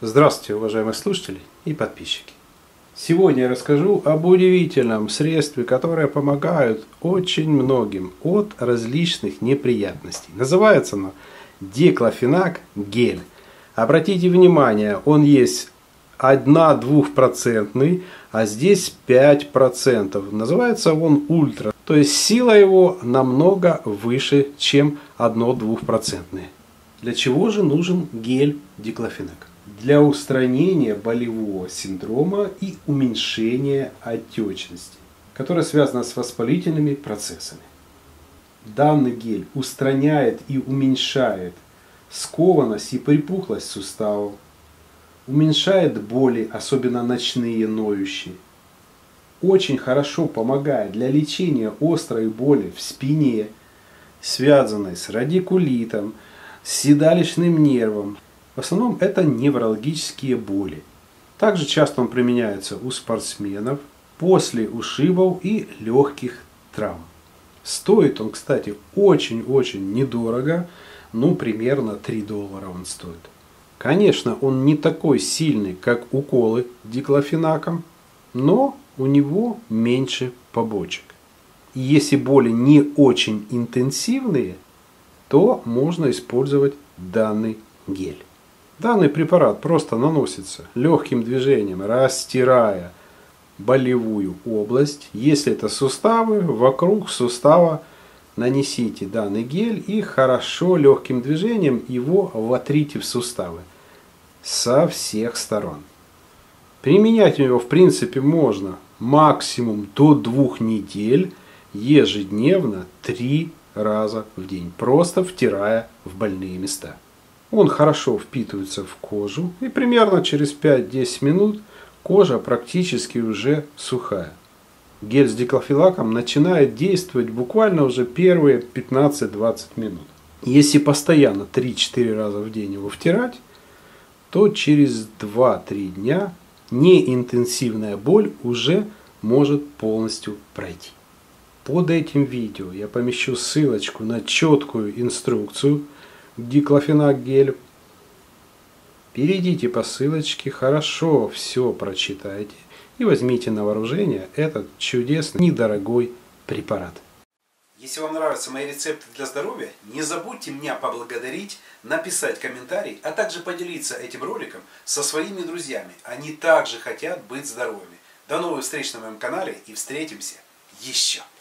Здравствуйте, уважаемые слушатели и подписчики. Сегодня я расскажу об удивительном средстве, которое помогает очень многим от различных неприятностей. Называется оно диклофенак гель. Обратите внимание, он есть 1-2%, а здесь 5%. Называется он ультра. То есть сила его намного выше, чем 1-2%. Для чего же нужен гель диклофенак? Для устранения болевого синдрома и уменьшения отечности, которая связана с воспалительными процессами. Данный гель устраняет и уменьшает скованность и припухлость суставов, уменьшает боли, особенно ночные ноющие. Очень хорошо помогает для лечения острой боли в спине, связанной с радикулитом, с седалищным нервом. В основном это неврологические боли. Также часто он применяется у спортсменов после ушибов и легких травм. Стоит он, кстати, очень-очень недорого, примерно $3 он стоит. Конечно, он не такой сильный, как уколы диклофенаком, но у него меньше побочек. И если боли не очень интенсивные, то можно использовать данный гель. Данный препарат просто наносится легким движением, растирая болевую область. Если это суставы, вокруг сустава нанесите данный гель и хорошо легким движением его вотрите в суставы со всех сторон. Применять его в принципе можно максимум до 2 недель, ежедневно 3 раза в день, просто втирая в больные места. Он хорошо впитывается в кожу и примерно через 5-10 минут кожа практически уже сухая. Гель с диклофенаком начинает действовать буквально уже первые 15-20 минут. Если постоянно 3-4 раза в день его втирать, то через 2-3 дня неинтенсивная боль уже может полностью пройти. Под этим видео я помещу ссылочку на четкую инструкцию к диклофенак гелю. Перейдите по ссылочке, хорошо все прочитайте и возьмите на вооружение этот чудесный, недорогой препарат. Если вам нравятся мои рецепты для здоровья, не забудьте меня поблагодарить, написать комментарий, а также поделиться этим роликом со своими друзьями. Они также хотят быть здоровыми. До новых встреч на моем канале и встретимся еще!